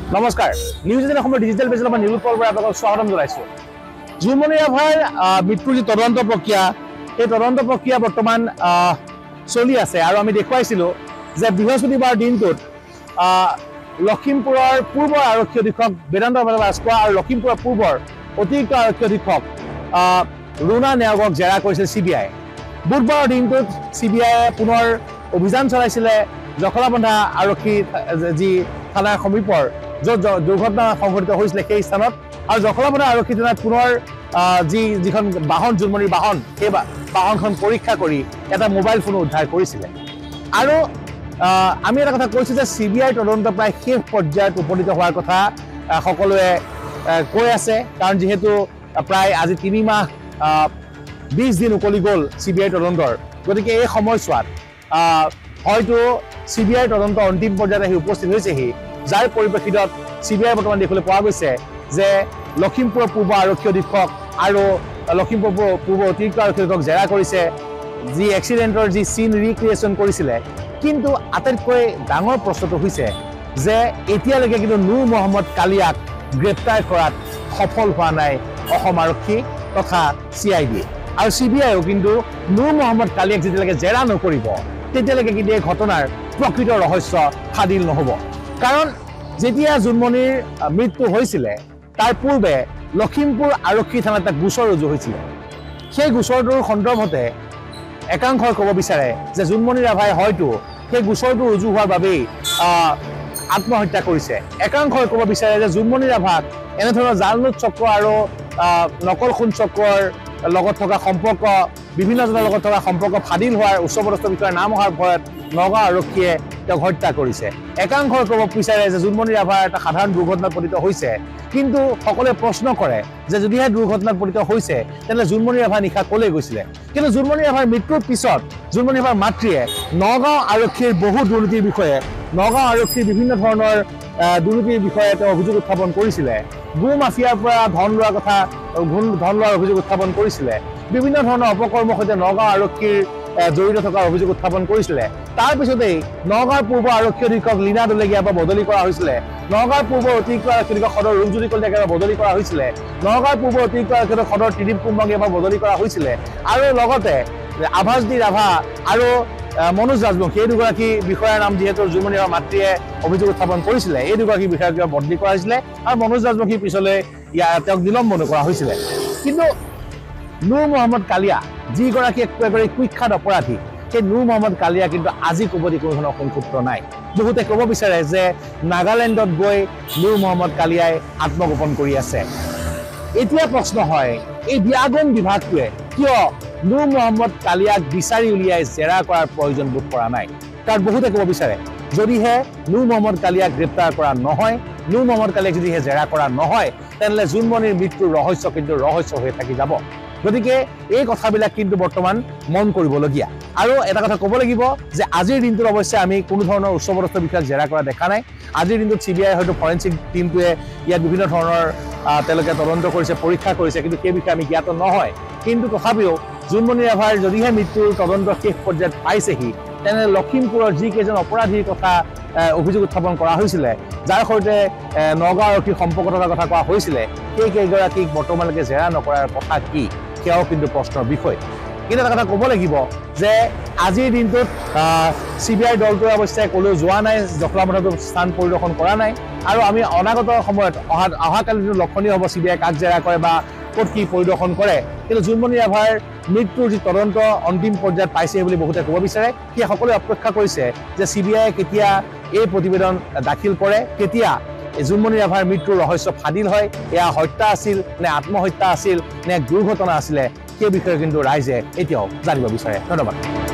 নমস্কাৰ নিউজ18 অসমৰ ডিজিটেল পেজত আমাৰ নিউজ পলবৰ আপোনাক স্বাগতম জনাইছো জুমনি ৰাভাৰ মৃত্যুৰ যি তদন্ত প্ৰক্ৰিয়া এই তদন্ত প্ৰক্ৰিয়া বৰ্তমান চলি আছে আৰু আমি দেখুৱাইছিলো যে বৃহস্পতিবাৰ দিনটোত লখিমপুৰৰ পূৰ্ব আৰক্ষী অধীক্ষক বেদান্ত ভাস্কৰ আৰু লখিমপুৰৰ পূৰ্বৰ অতিৰিক্ত আৰক্ষী অধীক্ষক ৰুণা নেওগক জেৰা কৰিছিল চিবিআই বুধবাৰৰ দিনটোত চিবিআইয়ে পুনৰ অভিযান চলাইছিলে জখলাবন্ধা আৰক্ষী যি থানাৰ সমীপৰ য'ত দুৰ্ঘটনা সংঘটিত হৈছিলে সেই স্থানত আৰু জখলাবন্ধা আৰক্ষী থানাত পুনৰ যিখন বাহন জুনমনিৰ বাহন সেই বাহনখন পৰীক্ষা কৰি এটা মোবাইল ফোন উদ্ধাৰ কৰিছিলে আৰু আমি এটা কথা কৈছো যে চিবিআইৰ তদন্ত প্ৰায় শেষ পৰ্যায়ত উপনীত হোৱাৰ কথা সকলোৱে কৈ আছে কাৰণ যিহেতু প্ৰায় আজি 3 মাহ 20 দিন উকলি গ'ল চিবিআইৰ তদন্তৰ গতিকে এই সময়ছোৱাত হয়তো চিবিআইৰ তদন্ত অন্তিম পৰ্যায়ত আহি উপস্থিত হৈছেহি যাৰ পৰিপ্ৰেক্ষিতত চিবিআই বৰ্তমান দেখিবলৈ পোৱা গৈছে যে লখিমপুৰৰ পূৰ্ব আৰক্ষী অধীক্ষক আৰু লখিমপুৰ পূৰ্ব অতিৰিক্ত আৰক্ষী অধীক্ষক জেৰা কৰিছে যি এক্সিডেণ্টৰ যি চিন ৰিক্ৰিয়েশ্যন কৰিছিলে কিন্তু আটাইতকৈ ডাঙৰ প্ৰশ্নটো হৈছে যে এতিয়ালৈকে কিন্তু নুৰ মহম্মদ কালিয়াক গ্ৰেপ্তাৰ কৰাত সফল হোৱা নাই অসম আৰক্ষী তথা চিআইডি আৰু চিবিআইও কিন্তু নুৰ মহম্মদ কালিয়াক যেতিয়ালৈকে জেৰা নকৰিব তেতিয়ালৈকে কিন্তু এই ঘটনাৰ প্ৰকৃত ৰহস্য ফাদিল নহ'ব কাৰণ যেতিয়া জুনমনিৰ মৃত্যু হৈছিলে তাৰ পূৰ্বে লখিমপুৰ আৰক্ষী থানাত এটা গোচৰ ৰুজু হৈছিলে সেই গোচৰটোৰ সন্দৰ্ভতে একাংশই ক'ব বিচাৰে যে জুনমনি ৰাভাই হয়তো সেই গোচৰটো ৰুজু হোৱাৰ বাবেই আত্মহত্যা কৰিছে একাংশই ক'ব বিচাৰে যে জুনমনি ৰাভাক এনেধৰণৰ জালনোট চক্ৰ আৰু নকল খুন চক্ৰৰ লগত থকা সম্পৰ্ক বিভিন্নজনৰ লগত থকা সম্পৰ্ক ফাদিল হোৱাৰ উচ্চপদস্থ বিষয়াৰ নাম অহাৰ ভয়ত নগাঁও আৰক্ষীয়ে তেওঁক হত্যা কৰিছে একাংশই ক'ব বিচাৰে যে জুনমনি ৰাভাৰ এটা সাধাৰণ দুৰ্ঘটনাত পতিত হৈছে কিন্তু সকলোৱে প্ৰশ্ন কৰে যে যদিহে দুৰ্ঘটনাত পতিত হৈছে তেন্তে জুনমনি ৰাভা নিশা ক'লৈ গৈছিলে কিন্তু জুনমনি ৰাভাৰ মৃত্যুৰ পিছত জুনমনি ৰাভাৰ মাতৃয়ে নগাঁও আৰক্ষীৰ বহু দুৰ্নীতিৰ বিষয়ে নগাঁও আৰক্ষীৰ বিভিন্ন ধৰণৰ দুৰ্নীতিৰ বিষয়ে তেওঁ অভিযোগ উত্থাপন কৰিছিলে গো মাফিয়াৰ পৰা ধন লোৱাৰ অভিযোগ উত্থাপন কৰিছিলে বিভিন্ন ধৰণৰ অপকৰ্মৰ সৈতে নগাঁও আৰক্ষীৰ জড়িত থকাৰ অভিযোগ উত্থাপন কৰিছিলে তাৰ পিছতেই নগাঁৱৰ পূৰ্ব আৰক্ষী অধীক্ষক লীনা দলেগীয়াৰ পৰা বদলি কৰা হৈছিলে নগাঁৱৰ পূৰ্ব অতিৰিক্ত আৰক্ষী অধীক্ষক সদৰ ৰূপজ্যোতি কলিতাৰ পৰা বদলি কৰা হৈছিলে নগাঁৱৰ পূৰ্ব অতিৰিক্ত আৰক্ষী অধীক্ষক সদৰ ত্ৰিদীপ কুম্বাংগীৰ পৰা বদলি কৰা হৈছিলে আৰু লগতে আভাসদি ৰাভা আৰু মনোজ ৰাজবংশী এই দুগৰাকী বিষয়াৰ নাম যিহেতু জুনমনি ৰাভাৰ মাতৃয়ে অভিযোগ উত্থাপন কৰিছিলে এই দুগৰাকী বিষয়াক বদলি কৰা হৈছিলে আৰু মনোজ ৰাজবংশীৰ পিছলৈ তেওঁক নিলম্বন কৰা হৈছিলে কিন্তু নুৰ মহম্মদ কালিয়া যিগৰাকী একেবাৰে কুখ্যাত অপৰাধী সেই নুৰ মহম্মদ কালিয়া কিন্তু আজি ক'বলৈ কোনো ধৰণৰ সংক্ষুপ্ত নাই বহুতে ক'ব বিচাৰে যে নাগালেণ্ডত গৈ নুৰ মহম্মদ কালিয়াই আত্মগোপন কৰি আছে এতিয়া প্ৰশ্ন হয় এই বিয়াগম বিভাগটোৱে কিয় নুৰ মহম্মদ কালিয়াক বিচাৰি উলিয়াই জেৰা কৰাৰ প্ৰয়োজন বোধ কৰা নাই কাৰণ বহুতে ক'ব বিচাৰে যদিহে নুৰ মহম্মদ কালিয়াক গ্ৰেপ্তাৰ কৰা নহয় নুৰ মহম্মদ কালিয়াক যদিহে জেৰা কৰা নহয় তেনেহ'লে জুনমনিৰ মৃত্যুৰ ৰহস্য কিন্তু ৰহস্য হৈ থাকি যাব গতিকে এই কথাবিলাক কিন্তু বৰ্তমান মন কৰিবলগীয়া আৰু এটা কথা ক'ব লাগিব যে আজিৰ দিনটোত অৱশ্যে আমি কোনো ধৰণৰ উচ্চপদস্থ বিষয়াক জেৰা কৰা দেখা নাই আজিৰ দিনটোত চিবিআই হয়তো ফৰেনচিক টিমটোৱে ইয়াত বিভিন্ন ধৰণৰ তেওঁলোকে তদন্ত কৰিছে পৰীক্ষা কৰিছে কিন্তু সেই বিষয়ে আমি জ্ঞাত নহয় কিন্তু তথাপিও জুনমনি ৰাভাৰ যদিহে মৃত্যুৰ তদন্ত শেষ পৰ্যায়ত পাইছেহি তেনে লখিমপুৰৰ যিকেইজন অপৰাধীৰ কথা অভিযোগ উত্থাপন কৰা হৈছিলে যাৰ সৈতে নগাঁও আৰক্ষীৰ সম্পৰ্ক থকাৰ কথা কোৱা হৈছিলে সেই কেইগৰাকীক বৰ্তমানলৈকে জেৰা নকৰাৰ কথা কি সেয়াও কিন্তু প্ৰশ্নৰ বিষয় কিন্তু এটা কথা ক'ব লাগিব যে আজিৰ দিনটোত চিবিআইৰ দলটোৱে অৱশ্যে ক'লেও যোৱা নাই জখলাবন্ধাটো স্থান পৰিদৰ্শন কৰা নাই আৰু আমি অনাগত সময়ত অহাকালি দিনটো লক্ষণীয় হ'ব চিবিআই কাক জেৰা কৰে বা ক'ত কি পৰিদৰ্শন কৰে কিন্তু জুনমনি ৰাভাৰ মৃত্যুৰ যি তদন্ত অন্তিম পৰ্যায়ত পাইছে বুলি বহুতে ক'ব বিচাৰে সেয়া সকলোৱে অপেক্ষা কৰিছে যে চিবিআইয়ে কেতিয়া এই প্ৰতিবেদন দাখিল কৰে কেতিয়া জুনমনি ৰাভাৰ মৃত্যুৰ ৰহস্য ফাদিল হয় এয়া হত্যা আছিল নে আত্মহত্যা আছিল নে দুৰ্ঘটনা আছিলে সেই বিষয়ে কিন্তু ৰাইজে এতিয়াও জানিব বিচাৰে ধন্যবাদ